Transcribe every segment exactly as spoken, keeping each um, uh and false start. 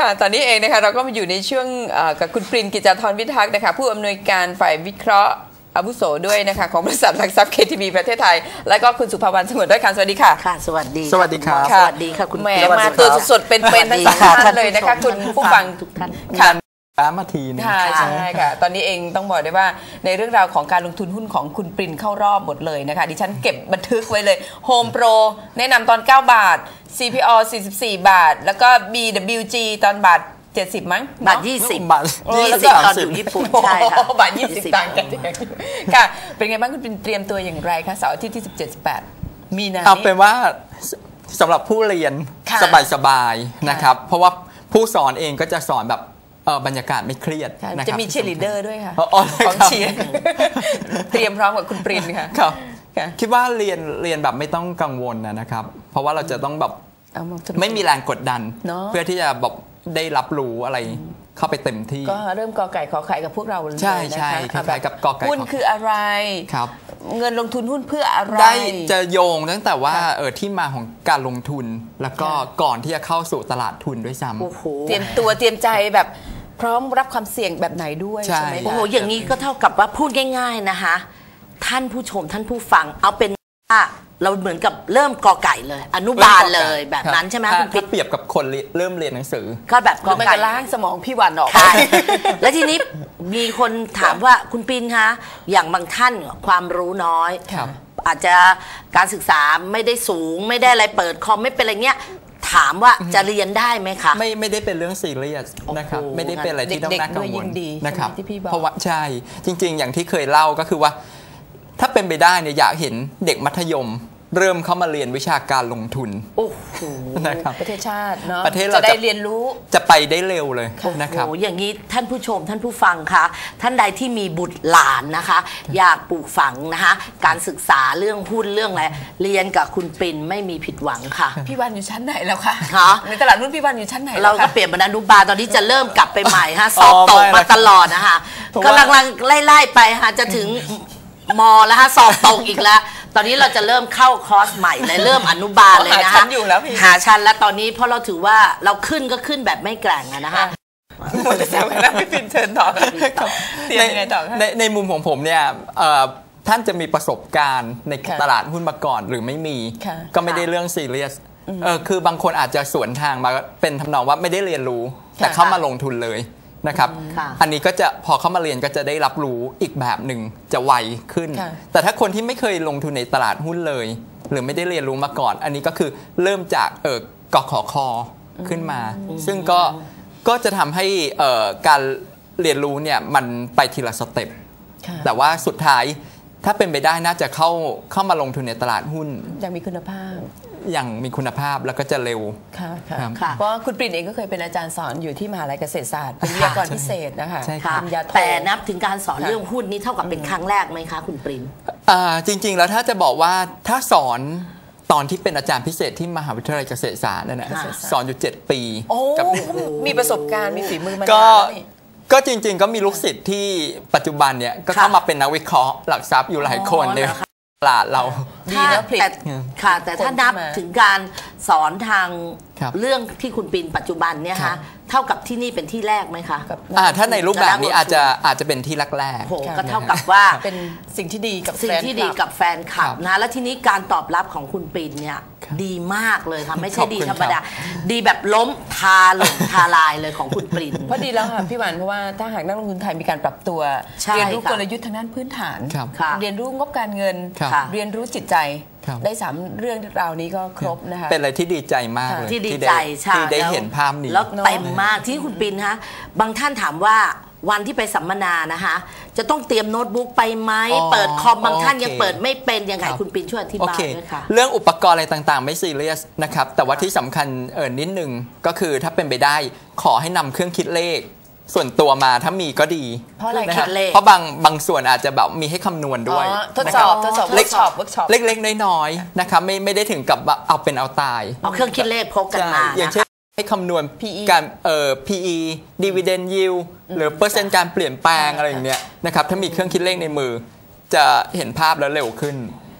ค่ะตอนนี้เองนะคะเราก็มาอยู่ในช่วงกับคุณปรินกิจจาธรวิทักษ์นะคะผู้อำนวยการฝ่ายวิเคราะห์อาวุโสด้วยนะคะของบริษัทหลักทรัพย์ เค ที บี ประเทศไทยและก็คุณสุภาวรรณสงวนด้วยค่ะสวัสดีค่ะค่ะสวัสดีสวัสดีครับสวัสดีค่ะคุณแหมมาตัวสดๆเป็นๆทั้งสองท่านเลยนะคะคุณผู้ฟังทุกท่านค่ะมาทีนึงค่ะใช่ค่ะตอนนี้เองต้องบอกได้ว่าในเรื่องราวของการลงทุนหุ้นของคุณปรินเข้ารอบหมดเลยนะคะดิฉันเก็บบันทึกไว้เลย Home Pro แนะนำตอนเก้าบาท ซี พี อ สี่สิบสี่บาทแล้วก็ บี ดับเบิลยู จี ตอนบาทเจ็ดสิบมั้งบาทยี่สิบบาทยี่สิบตอนอยู่ญี่ปุ่นใช่ค่ะบาทยี่สิบต่างกันค่ะเป็นไงบ้างคุณปรินเตรียมตัวอย่างไรคะเสาร์อาทิตย์ที่สิบเจ็ด สิบแปดมีนาเอาเป็นว่าสำหรับผู้เรียนสบายๆนะครับเพราะว่าผู้สอนเองก็จะสอนแบบบรรยากาศไม่เครียดนะครับจะมีเชียร์ลีดเดอร์ด้วยค่ะของเชียร์เตรียมพร้อมกับคุณปรินค่ะครับคิดว่าเรียนเรียนแบบไม่ต้องกังวลนะครับเพราะว่าเราจะต้องแบบไม่มีแรงกดดันเพื่อที่จะแบบได้รับรู้อะไรเข้าไปเต็มที่ก็เริ่มกอไก่ขอไข่กับพวกเราเลยนะคะใช่ใช่คล้ายๆกับกอไก่หุ้นคืออะไรครับเงินลงทุนหุ้นเพื่ออะไรได้จะโยงตั้งแต่ว่าเออที่มาของการลงทุนแล้วก็ก่อนที่จะเข้าสู่ตลาดทุนด้วยซ้ำเตรียมตัวเตรียมใจแบบพร้อมรับความเสี่ยงแบบไหนด้วยใช่ไหมโอ้โหอย่างนี้ก็เท่ากับว่าพูดง่ายๆนะคะท่านผู้ชมท่านผู้ฟังเอาเป็นว่าเราเหมือนกับเริ่มกอไก่เลยอนุบาลเลยแบบนั้นใช่ไหมคุณปิ๊กเปรียบกับคนเริ่มเรียนหนังสือก็แบบกอไก่ล้างสมองพี่วันออกแล้วทีนี้มีคนถามว่าคุณปินคะอย่างบางท่านความรู้น้อยอาจจะการศึกษาไม่ได้สูงไม่ได้อะไรเปิดคอมไม่เป็นอะไรเงี้ยถามว่าจะเรียนได้ไหมคะไม่ไม่ได้เป็นเรื่องซีเรียสนะครับไม่ได้เป็นอะไรที่ต้องน่ากังวลนะครับเพราะว่าใช่จริงๆอย่างที่เคยเล่าก็คือว่าถ้าเป็นไปได้เนี่ยอยากเห็นเด็กมัธยมเริ่มเข้ามาเรียนวิชาการลงทุนโอ้โหนะครับประเทศชาติเนาะประเทศเราจะได้เรียนรู้จะไปได้เร็วเลยนะครับโอ้อย่างนี้ท่านผู้ชมท่านผู้ฟังคะท่านใดที่มีบุตรหลานนะคะอยากปลูกฝังนะคะการศึกษาเรื่องหุ้นเรื่องอะไรเรียนกับคุณปรินไม่มีผิดหวังค่ะพี่วันอยู่ชั้นไหนแล้วคะในตลาดหุ้นพี่วันอยู่ชั้นไหนเราก็เปลี่ยนบรรณานุบาลตอนนี้จะเริ่มกลับไปใหม่ฮะสอบตกมาตลอดนะคะกำลังไล่ๆไปฮะจะถึงมอแล้วฮะสอบตกอีกแล้วตอนนี้เราจะเริ่มเข้าคอร์สใหม่เลยเริ่มอนุบาลเลยนะคะหาชั้นอยู่แล้วพี่หาชั้นแล้วตอนนี้เพราะเราถือว่าเราขึ้นก็ขึ้นแบบไม่แกร่งนะคะหมดแล้วนะพี่ปิ่นเชิญต่อในในมุมของผมเนี่ยท่านจะมีประสบการณ์ในตลาดหุ้นมาก่อนหรือไม่มีก็ไม่ได้เรื่องซีเรียสเออคือบางคนอาจจะสวนทางมาเป็นทำนองว่าไม่ได้เรียนรู้แต่เข้ามาลงทุนเลยนะครับอันนี้ก็จะพอเข้ามาเรียนก็จะได้รับรู้อีกแบบหนึ่งจะไวขึ้นแต่ถ้าคนที่ไม่เคยลงทุนในตลาดหุ้นเลยหรือไม่ได้เรียนรู้มาก่อนอันนี้ก็คือเริ่มจากเออกขคขึ้นมาซึ่งก็ก็จะทำให้การเรียนรู้เนี่ยมันไปทีละสเต็ปแต่ว่าสุดท้ายถ้าเป็นไปได้น่าจะเข้าเข้ามาลงทุนในตลาดหุ้นอย่างมีคุณภาพอย่างมีคุณภาพแล้วก็จะเร็วค่ะค่ะเพราะคุณปรินเองก็เคยเป็นอาจารย์สอนอยู่ที่มหาลัยเกษตรศาสตร์เป็นวิทยากรพิเศษนะคะใช่ค่ะแต่นับถึงการสอนเรื่องหุ้นนี้เท่ากับเป็นครั้งแรกไหมคะคุณปรินจริงๆแล้วถ้าจะบอกว่าถ้าสอนตอนที่เป็นอาจารย์พิเศษที่มหาวิทยาลัยเกษตรศาสตร์นั่นนะสอนอยู่เจ็ดปีกับมีประสบการณ์มีฝีมือมาก็ก็จริงๆก็มีลูกศิษย์ที่ปัจจุบันเนี่ยก็เข้ามาเป็นนักวิเคราะห์หลักทรัพย์อยู่หลายคนในตลาดเราดีแล้วผลิตค่ะแต่ถ้านับถึงการสอนทางเรื่องที่คุณปินปัจจุบันเนี่ยคะเท่ากับที่นี่เป็นที่แรกไหมคะถ้าในรูปแบบนี้อาจจะอาจจะเป็นที่แรกๆก็เท่ากับว่าเป็นสิ่งที่ดีกับสิ่งที่ดีกับแฟนคลับนะแล้วทีนี้การตอบรับของคุณปินเนี่ยดีมากเลยค่ะไม่ใช่ดีธรรมดาดีแบบล้มทาหล่มทาลายเลยของคุณปรินเพราะดีแล้วค่ะพี่วันเพราะว่าถ้าหากนักลงทุนไทยมีการปรับตัวเรียนรู้กลยุทธ์ทางด้านพื้นฐานเรียนรู้งบการเงินเรียนรู้จิตใจได้สามเรื่องราวนี้ก็ครบนะคะเป็นอะไรที่ดีใจมากเลยที่ดีใจใช่ที่ได้เห็นภาพนี้แล้วเต็มมากที่คุณปินฮะบางท่านถามว่าวันที่ไปสัมมนานะคะจะต้องเตรียมโน้ตบุ๊กไปไหมเปิดคอมบางท่านยังเปิดไม่เป็นยังไงคุณปินช่วยอธิบายด้วยค่ะเรื่องอุปกรณ์อะไรต่างๆไม่ซีเรียสนะครับแต่ว่าที่สำคัญเออนิดนึงก็คือถ้าเป็นไปได้ขอให้นำเครื่องคิดเลขส่วนตัวมาถ้ามีก็ดีเพราะอะไรคิดเลขเพราะบางบางส่วนอาจจะแบบมีให้คำนวณด้วยทดสอบทดสอบเล็กช็อปเล็กๆน้อยๆนะครับไม่ไม่ได้ถึงกับเอาเป็นเอาตายเอาเครื่องคิดเลขพกกันมาอย่างเช่นให้คำนวณการเอ่อ พี อี dividend yield หรือเปอร์เซ็นต์การเปลี่ยนแปลงอะไรอย่างเงี้ยนะครับถ้ามีเครื่องคิดเลขในมือจะเห็นภาพแล้วเร็วขึ้น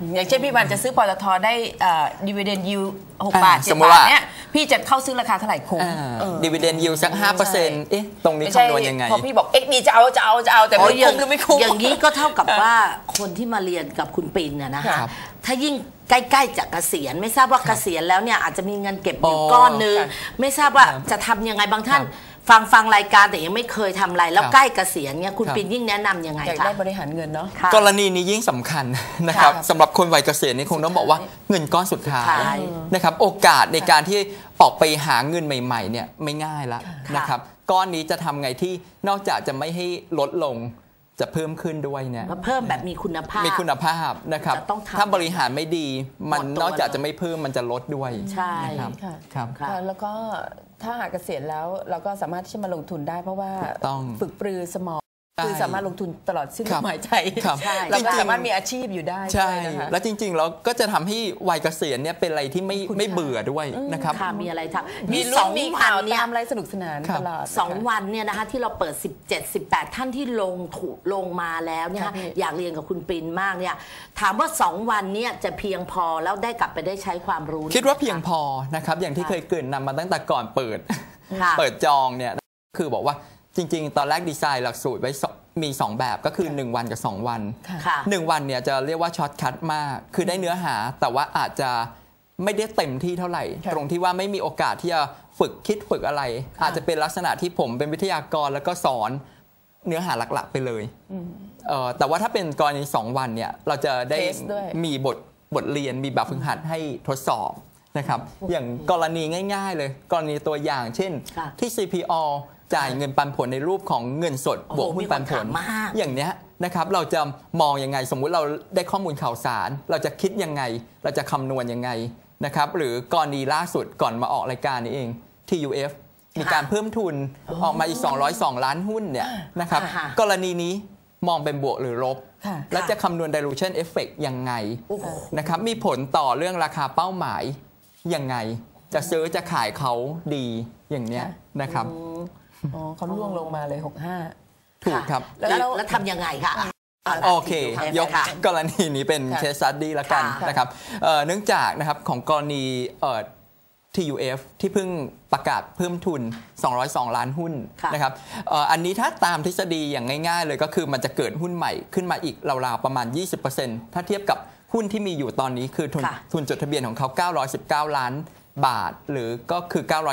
อย่างเช่นพี่วันจะซื้อปตทได้ดีเวเดนยิวหกบาทเจ็ดสมมุติบาว่าทเนี่ยพี่จะเข้าซื้อราคาเท่าไหร่คุ้มดีเวเดนยิวสักห้าเปอร์เซ็นต์เอ๊ะตรงนี้ไม่ใช่คำนวณยังไงพอพี่บอกเอ็กดีจะเอาจะเอาจะเอาแต่อ๋อไม่อย่าคุ้งมหรือไม่คุ้มอย่างนี้ก็เท่ากับว่าคนที่มาเรียนกับคุณปิ่นน่ะนะคะครับถ้ายิ่งใกล้ๆจะเกษียณไม่ทราบว่าเกษียณแล้วเนี่ยอาจจะมีเงินเก็บอยู่อ๋อก้อนนึงครับไม่ทราบว่าจะทำยังไงบางท่าน ฟังฟังรายการแต่ยังไม่เคยทำอะไรแล้วครับใกล้เกษียณเนี่ยคุณครับปิ่นยิ่งแนะนำยังไงอยากคะได้บริหารเงินเนาะค่ะกรณีนี้ยิ่งสำคัญนะครับค่ะสำหรับคนวัยเกษียณนี่คงต้องบอกว่าเงินก้อนสุดท้ายสุดท้ายนะครับโอกาสในการที่ออกไปหาเงินใหม่ๆเนี่ยไม่ง่ายละค่ะนะครับก้อนนี้จะทำไงที่นอกจากจะไม่ให้ลดลงจะเพิ่มขึ้นด้วยเนี่ยมาเพิ่มแบบมีคุณภาพมีคุณภาพนะครับจะต้องทำถ้าบริหารไม่ดี มันหมดตัวนอกจากจะไม่เพิ่มมันจะลดด้วยใช่นะครับค่ะครับค่ะค่ะแล้วก็ถ้าหากเกษียณแล้วเราก็สามารถที่จะมาลงทุนได้เพราะว่าถูกต้องฝึกปรือสมองใช่คือสามารถลงทุนตลอดสิ้นลครับมหายใจครับใช่เราก็จริงๆสามารถมีอาชีพอยู่ได้ใช่ด้วยนะคะแล้วจริงๆแล้วก็จะทำให้วัยเกษียณเนี่ยเป็นอะไรที่ไม่คุณไม่ค่าเบื่อด้วยนะครับค่ะมีอะไรทำมีสลุ้อน งมีวัข่าน วเนี่ยตามอะไรสนุกสนานครับตลอดสองนะคะวันเนี่ยนะคะที่เราเปิด สิบเจ็ด สิบแปด ท่านที่ลงถูกลงมาแล้วเนี่ยค่ะพี่อยากเรียนกับคุณปิ่นมากเนี่ยถามว่า สอง วันเนี่ยจะเพียงพอแล้วได้กลับไปได้ใช้ความรู้คิดว่าเพียงพอนะครับอย่างที่เคยเกริ่นนำมาตั้งแต่ก่อนเปิดค่ะเปิดจองเนี่ยคือบอกว่าจริงๆ ตอนแรกดีไซน์หลักสูตรไว้สองมี สอง แบบก็คือ หนึ่ง วันกับ สอง วันค่ะหนึ่ง วันเนี่ยจะเรียกว่าช็อตคัทมาก คือได้เนื้อหาแต่ว่าอาจจะไม่ได้เต็มที่เท่าไหร่ค่ะตรงที่ว่าไม่มีโอกาสที่จะฝึกคิดฝึกอะไร อาจจะเป็นลักษณะที่ผมเป็นวิทยากรแล้วก็สอนเนื้อหาหลักๆไปเลยเอ่อแต่ว่าถ้าเป็นกรณีสองวันเนี่ยเราจะได้เทสด้วยมีบทบทเรียนมีแบบฝึกหัดให้ทดสอบนะครับอย่างกรณีง่ายๆเลย กรณีตัวอย่างเช่นค่ะที่ ซี พี อ จ่ายเงินปันผลในรูปของเงินสดโอ้บโหวกหุ้นปันผลมีคนถามมากอย่างเนี้ยนะครับเราจะมองยังไงสมมุติเราได้ข้อมูลข่าวสาร เราจะคิดยังไง เราจะคำนวณยังไงนะครับหรือกรณีล่าสุดก่อนมาออกรายการนี้เอง ที ยู เอฟ มีการเพิ่มทุนออกมาอีกสองร้อยสองล้านหุ้นเนี่ยนะครับค่ะกรณีนี้มองเป็นบวกหรือลบค่ะแล้วจะคำนวณ dilution effect ยังไงโอ้โหนะครับมีผลต่อเรื่องราคาเป้าหมายยังไง จะซื้อจะขายเขาดีอย่างเนี้ยนะครับอ๋อเขาล่วงลงมาเลยหกห้าถูกครับแล้วแล้วทำยังไงคะะโอเค ยกค่ะกรณีนี้เป็นค่ะ case study ละกันค่ะนะครับเอ่อเนื่องจากนะครับของกรณีเอ่อ ที ยู เอฟ ที่เพิ่งประกาศเพิ่มทุน สองร้อยสอง ล้านหุ้นค่ะนะครับเอ่ออันนี้ถ้าตามทฤษฎีอย่างง่ายๆเลยก็คือมันจะเกิดหุ้นใหม่ขึ้นมาอีกราวๆประมาณ ยี่สิบเปอร์เซ็นต์ ถ้าเทียบกับหุ้นที่มีอยู่ตอนนี้คือทุนค่ะทุนจดทะเบียนของเขาเก้าร้อยสิบเก้า ล้านบาท หรือก็คือ909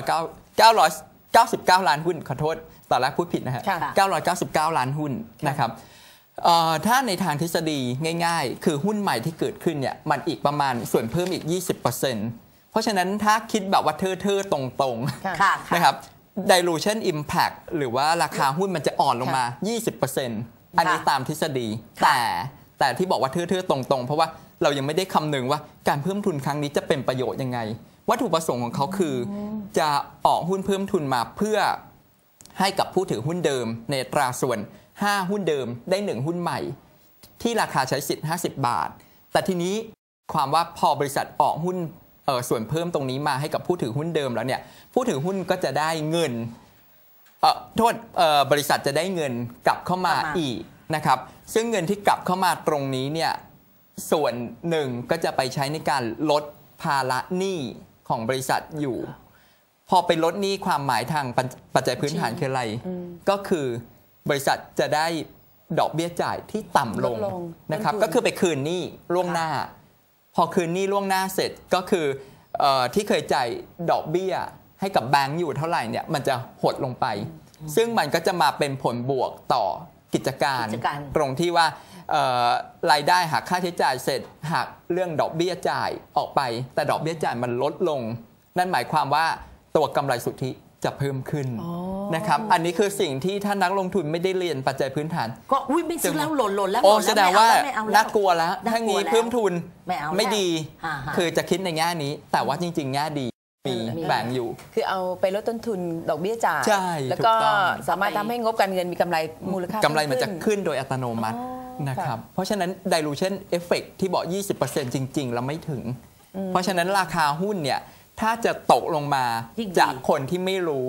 999 ล้านหุ้นขอโทษตอนแรกพูดผิดนะฮะค่ะเก้าร้อยเก้าสิบเก้า ล้านหุ้นนะครับเอ่อถ้าในทางทฤษฎีง่ายๆ คือหุ้นใหม่ที่เกิดขึ้นเนี่ยมันอีกประมาณส่วนเพิ่มอีก ยี่สิบเปอร์เซ็นต์ เพราะฉะนั้นถ้าคิดแบบว่าเท่อๆตรงๆค่ะค่ะนะครับ dilution impact หรือว่าราคาหุ้นมันจะอ่อนลงมา ยี่สิบเปอร์เซ็นต์ อันนี้ตามทฤษฎี แต่แต่ที่บอกว่าเท่อๆตรงๆ เพราะว่าเรายังไม่ได้คำนึงว่าการเพิ่มทุนครั้งนี้จะเป็นประโยชน์ยังไง วัตถุประสงค์ของเขาคือจะออกหุ้นเพิ่มทุนมาเพื่อให้กับผู้ถือหุ้นเดิมในอัตราส่วน ห้า หุ้นเดิมได้หนึ่งหุ้นใหม่ ที่ราคาใช้สิทธิ์ห้าสิบบาท แต่ทีนี้ความว่าพอบริษัทออกหุ้นเอ่อส่วนเพิ่มตรงนี้มาให้กับผู้ถือหุ้นเดิมแล้วเนี่ยผู้ถือหุ้นก็จะได้เงินเอ่อโทษเอ่อบริษัทจะได้เงินกลับเข้ามาเข้ามาอีกนะครับซึ่งเงินที่กลับเข้ามาตรงนี้เนี่ยส่วนหนึ่งก็จะไปใช้ในการลดภาระหนี้ของบริษัทอยู่ พอไปลดหนี้ความหมายทางปัจปัจจัยพื้นฐานคืออะไร ก็คือบริษัทจะได้ดอกเบี้ยจ่ายที่ต่ำลงลดลงนะครับต้นทุนก็คือไปคืนหนี้ล่วงหน้า พอคืนหนี้ล่วงหน้าเสร็จก็คือเออที่เคยจ่ายดอกเบี้ยให้กับแบงก์อยู่เท่าไหร่เนี่ยมันจะหดลงไป ซึ่งมันก็จะมาเป็นผลบวกต่อกิจการกิจการตรงที่ว่าเอ่อรายได้หักค่าใช้จ่ายเสร็จหักเรื่องดอกเบี้ยจ่ายออกไป แต่ดอกเบี้ยจ่ายมันลดลง นั่นหมายความว่าตัวกำไรสุทธิจะเพิ่มขึ้นนะครับอันนี้คือสิ่งที่ถ้านักลงทุนไม่ได้เรียนปัจจัยพื้นฐานก็อุ้ยไม่ซื้อแล้วหล่นหล่นแล้วโอ้หล่นแสล้วดงว่าไม่เอแล้น่ากลัวแล้วน่ากลัวถ้างี้แล้วเพิ่มทุนไม่เอาแล้วไม่ดีอ่าฮะคือจะคิดในแง่นี้ แต่ว่าจริงๆแง่ดีมีแบ่งอยู่คือเอาไปลดต้นทุนดอกเบี้ยจ่ายใช่แล้วก็ถูกต้องสามารถทำให้งบการเงินมีกำไรมูลค่ากำไรมันจะเพิ่ขึ้นโดยอัตโนมัติอ๋อนะครับเพราะฉะนั้น dilution effect ที่บอก ยี่สิบเปอร์เซ็นต์ จริงๆ แล้วไม่ถึง เพราะฉะนั้นราคาหุ้นเนี่ยถ้าจะตกลงมายิ่งดีจากคนที่ไม่รู้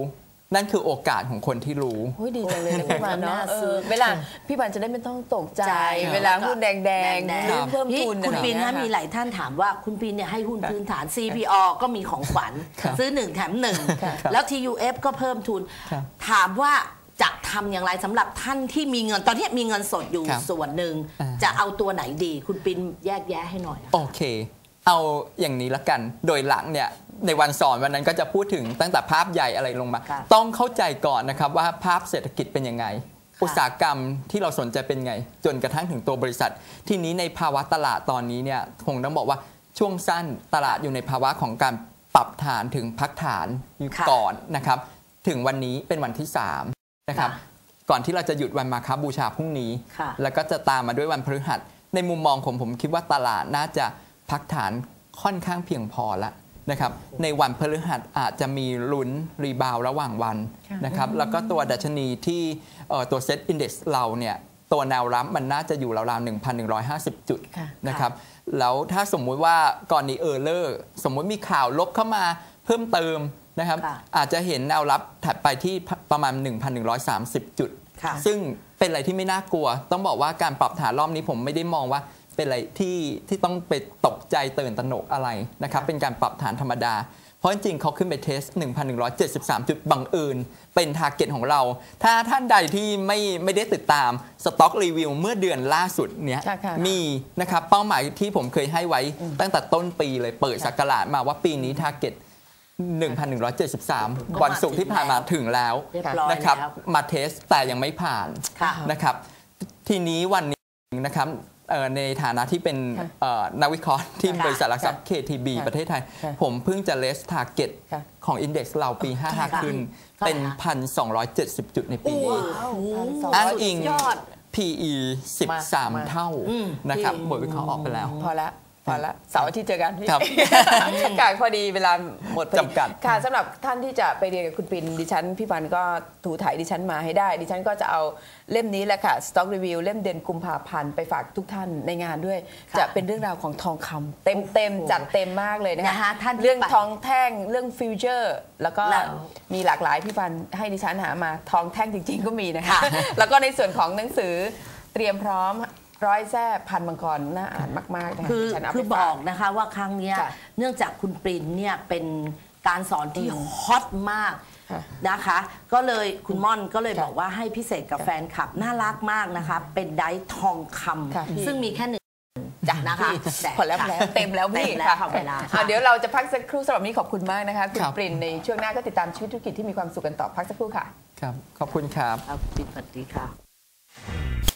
นั่นคือโอกาสของคนที่รู้โอ้ยดีจังเลยนะพี่บันเนาะเออเวลาพี่บันจะได้ไม่ต้องตกใจใจเวลาหุ้นแดงๆแดงๆหรือเพิ่มทุนคุณปินอะไรนะอย่างเงี้ยมีหลายท่านถามว่าคุณปินเนี่ยให้หุ้นพื้นฐาน ซี พี อ ก็มีของขวัญซื้อหนึ่งแถมหนึ่งแล้ว ที ยู เอฟ ก็เพิ่มทุน ถามว่าจะทำอย่างไรสำหรับท่านที่มีเงินตอนนี้มีเงินสดอยู่ส่วนหนึ่งจะเอาตัวไหนดีคุณปินแยกแยะให้หน่อยโอเคเอาอย่างนี้ละกันโดยหลังเนี่ยในวันสอนวันนั้นก็จะพูดถึงตั้งแต่ภาพใหญ่อะไรลงมาต้องเข้าใจก่อนนะครับว่าภาพเศรษฐกิจเป็นยังไงอุตสาหกรรมที่เราสนใจเป็นไงจนกระทั่งถึงตัวบริษัททีนี้ในภาวะตลาดตอนนี้เนี่ยคงต้องบอกว่าช่วงสั้นตลาดอยู่ในภาวะของการปรับฐานถึงพักฐานอยู่ก่อนนะครับถึงวันนี้เป็นวันที่สามนะครับก่อนที่เราจะหยุดวันมาฆบูชาพรุ่งนี้แล้วก็จะตามมาด้วยวันพฤหัสในมุมมองผมผมคิดว่าตลาดน่าจะพักฐานค่อนข้างเพียงพอละนะครับในวันพฤหัสอาจจะมีลุ้นรีบาวระหว่างวันนะครับแล้วก็ตัวดัชนีที่ตัวเซ็ตอินดี เอ็กซ์ เราเนี่ยตัวแนวรับมันน่าจะอยู่ราวๆ หนึ่งพันหนึ่งร้อยห้าสิบ จุดนะครับแล้วถ้าสมมุติว่าก่อนนี้เออร์เลอร์สมมุติมีข่าวลบเข้ามาเพิ่มเติมนะครับอาจจะเห็นแนวรับถัดไปที่ประมาณ หนึ่งพันหนึ่งร้อยสามสิบ จุดซึ่งเป็นอะไรที่ไม่น่ากลัวต้องบอกว่าการปรับฐานรอบนี้ผมไม่ได้มองว่าเป็นอะไรที่ที่ต้องไปตกใจตื่นตระหนกอะไรนะครับเป็นการปรับฐานธรรมดาเพราะจริงๆเขาขึ้นไปเทส หนึ่งพันหนึ่งร้อยเจ็ดสิบสาม จุดบังเอิญเป็นทาร์เก็ตของเราถ้าท่านใดที่ไม่ไม่ได้ติดตามสต็อกรีวิวเมื่อเดือนล่าสุดเนี้ยมีนะครับเป้าหมายที่ผมเคยให้ไว้ตั้งแต่ต้นปีเลยเปิดศักราชมาว่าปีนี้ทาร์เก็ตหนึ่งพันหนึ่งร้อยเจ็ดสิบสาม วันศุกร์ที่ผ่านมาถึงแล้วนะครับมาเทสแต่ยังไม่ผ่านนะครับทีนี้วันนี้นะครับในฐานะที่เป็นนักวิเคราะห์ที่บริษัทหลักทรัพย์ เค ที บี ประเทศไทยผมเพิ่งจะเลสทาร์เก็ตของ Index เราปีห้าห้าขึ้นเป็น หนึ่งพันสองร้อยเจ็ดสิบ จุดในปีนี้อ้างอิง พี อี สิบสาม เท่านะครับบทวิเคราะห์ออกไปแล้วพอแล้วพอละเสาร์อาทิตย์เจอกันพี่กายพอดีเวลาหมดจำกัดค่ะสำหรับท่านที่จะไปเรียนกับคุณปินดิฉันพี่ปันก็ถูถ่ายดิฉันมาให้ได้ดิฉันก็จะเอาเล่มนี้แหละค่ะ Stock Review เล่มเดือนกุมภาพันธ์ไปฝากทุกท่านในงานด้วยจะเป็นเรื่องราวของทองคำเต็มเต็มจัดเต็มมากเลยนะคะเรื่องทองแท่งเรื่องฟิวเจอร์แล้วก็มีหลากหลายพี่ปันให้ดิฉันหามาทองแท่งจริงๆก็มีนะคะแล้วก็ในส่วนของหนังสือเตรียมพร้อมร้อยแซ่พันมังกรน่าอ่านมากๆนะคะคือคือบอกนะคะว่าครั้งนี้เนื่องจากคุณปรินเนี่ยเป็นการสอนที่ฮอตมากนะคะก็เลยคุณม่อนก็เลยบอกว่าให้พิเศษกับแฟนคลับน่ารักมากนะคะเป็นไดร์ทองคำซึ่งมีแค่หนึ่งจ้ะนะคะพอแล้วแล้วเต็มแล้วพี่ค่ะเวลาเดี๋ยวเราจะพักสักครู่สำหรับนี้ขอบคุณมากนะคะคุณปรินในช่วงหน้าก็ติดตามชีวิตธุรกิจที่มีความสุขกันต่อพักสักครู่ค่ะครับขอบคุณครับครับสวัสดีค่ะ